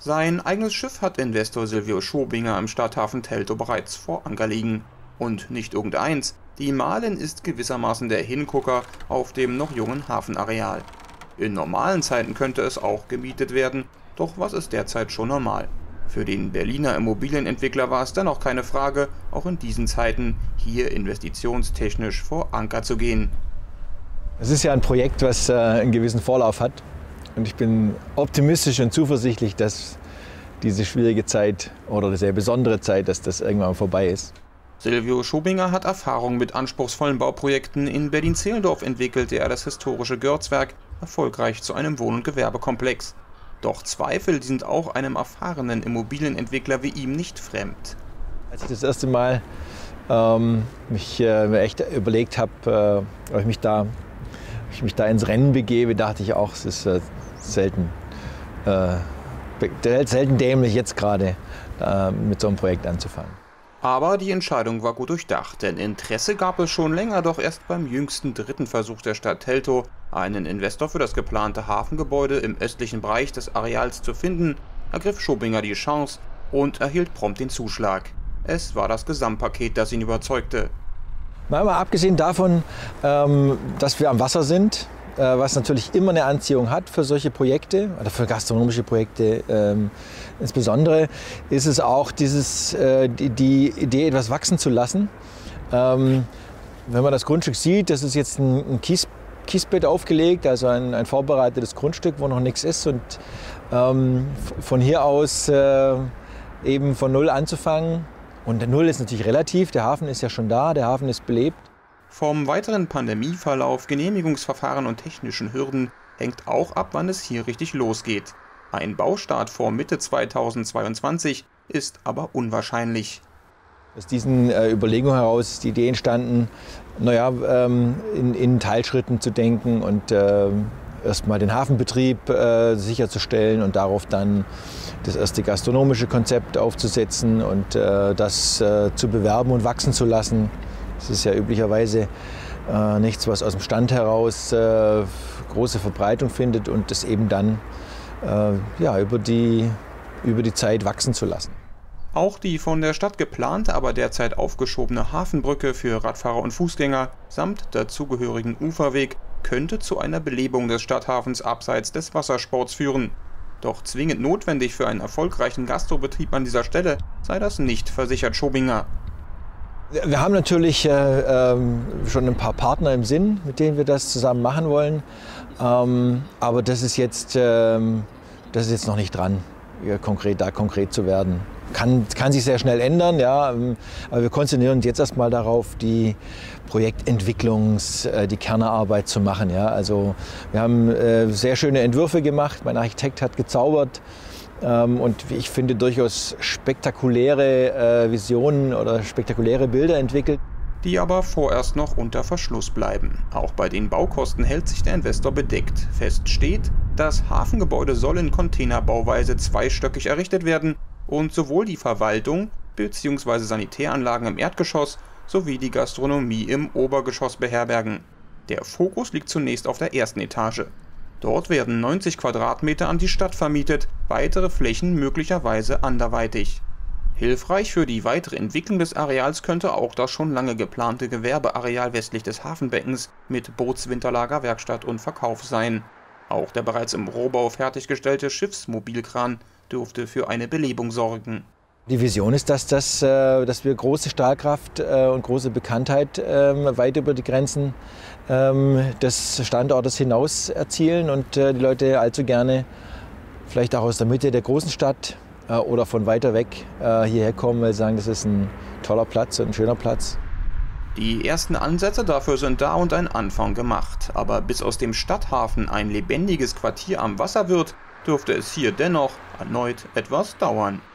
Sein eigenes Schiff hat Investor Silvio Schobinger im Stadthafen Teltow bereits vor Anker liegen. Und nicht irgendeins, die Marlin ist gewissermaßen der Hingucker auf dem noch jungen Hafenareal. In normalen Zeiten könnte es auch gemietet werden, doch was ist derzeit schon normal? Für den Berliner Immobilienentwickler war es dennoch keine Frage, auch in diesen Zeiten hier investitionstechnisch vor Anker zu gehen. Es ist ja ein Projekt, was einen gewissen Vorlauf hat. Und ich bin optimistisch und zuversichtlich, dass diese schwierige Zeit oder diese besondere Zeit, dass das irgendwann vorbei ist. Silvio Schobinger hat Erfahrung mit anspruchsvollen Bauprojekten. In Berlin-Zehlendorf entwickelte er das historische Görz-Werk erfolgreich zu einem Wohn- und Gewerbekomplex. Doch Zweifel sind auch einem erfahrenen Immobilienentwickler wie ihm nicht fremd. Als ich das erste Mal mich echt überlegt habe, ob ich mich da ins Rennen begebe, dachte ich auch, es ist selten dämlich, jetzt gerade mit so einem Projekt anzufangen. Aber die Entscheidung war gut durchdacht, denn Interesse gab es schon länger, doch erst beim jüngsten dritten Versuch der Stadt Teltow, einen Investor für das geplante Hafengebäude im östlichen Bereich des Areals zu finden, ergriff Schobinger die Chance und erhielt prompt den Zuschlag. Es war das Gesamtpaket, das ihn überzeugte. Mal abgesehen davon, dass wir am Wasser sind, was natürlich immer eine Anziehung hat für solche Projekte oder für gastronomische Projekte insbesondere, ist es auch die Idee, etwas wachsen zu lassen. Wenn man das Grundstück sieht, das ist jetzt ein Kiesbett aufgelegt, also ein vorbereitetes Grundstück, wo noch nichts ist. Und von hier aus eben von Null anzufangen. Und der Null ist natürlich relativ, der Hafen ist ja schon da, der Hafen ist belebt. Vom weiteren Pandemieverlauf, Genehmigungsverfahren und technischen Hürden hängt auch ab, wann es hier richtig losgeht. Ein Baustart vor Mitte 2022 ist aber unwahrscheinlich. Aus diesen Überlegungen heraus ist die Idee entstanden, in Teilschritten zu denken und erstmal den Hafenbetrieb sicherzustellen und darauf dann das erste gastronomische Konzept aufzusetzen und das zu bewerben und wachsen zu lassen. Das ist ja üblicherweise nichts, was aus dem Stand heraus große Verbreitung findet und das eben dann über die Zeit wachsen zu lassen. Auch die von der Stadt geplante, aber derzeit aufgeschobene Hafenbrücke für Radfahrer und Fußgänger samt dazugehörigen Uferweg könnte zu einer Belebung des Stadthafens abseits des Wassersports führen. Doch zwingend notwendig für einen erfolgreichen Gastrobetrieb an dieser Stelle sei das nicht, versichert Schobinger. Wir haben natürlich schon ein paar Partner im Sinn, mit denen wir das zusammen machen wollen. Aber das ist jetzt noch nicht dran, konkret zu werden. Kann sich sehr schnell ändern, ja, aber wir konzentrieren uns jetzt erstmal darauf, die Projektentwicklung, die Kernarbeit zu machen. Ja. Also wir haben sehr schöne Entwürfe gemacht, mein Architekt hat gezaubert und ich finde durchaus spektakuläre Visionen oder spektakuläre Bilder entwickelt. Die aber vorerst noch unter Verschluss bleiben. Auch bei den Baukosten hält sich der Investor bedeckt. Fest steht, das Hafengebäude soll in Containerbauweise zweistöckig errichtet werden und sowohl die Verwaltung bzw. Sanitäranlagen im Erdgeschoss sowie die Gastronomie im Obergeschoss beherbergen. Der Fokus liegt zunächst auf der ersten Etage. Dort werden 90 Quadratmeter an die Stadt vermietet, weitere Flächen möglicherweise anderweitig. Hilfreich für die weitere Entwicklung des Areals könnte auch das schon lange geplante Gewerbeareal westlich des Hafenbeckens mit Bootswinterlager, Werkstatt und Verkauf sein. Auch der bereits im Rohbau fertiggestellte Schiffsmobilkran dürfte für eine Belebung sorgen. Die Vision ist, dass wir große Strahlkraft und große Bekanntheit weit über die Grenzen des Standortes hinaus erzielen und die Leute allzu gerne vielleicht auch aus der Mitte der großen Stadt oder von weiter weg hierher kommen, weil sie sagen, das ist ein toller Platz und ein schöner Platz. Die ersten Ansätze dafür sind da und ein Anfang gemacht. Aber bis aus dem Stadthafen ein lebendiges Quartier am Wasser wird, dürfte es hier dennoch erneut etwas dauern.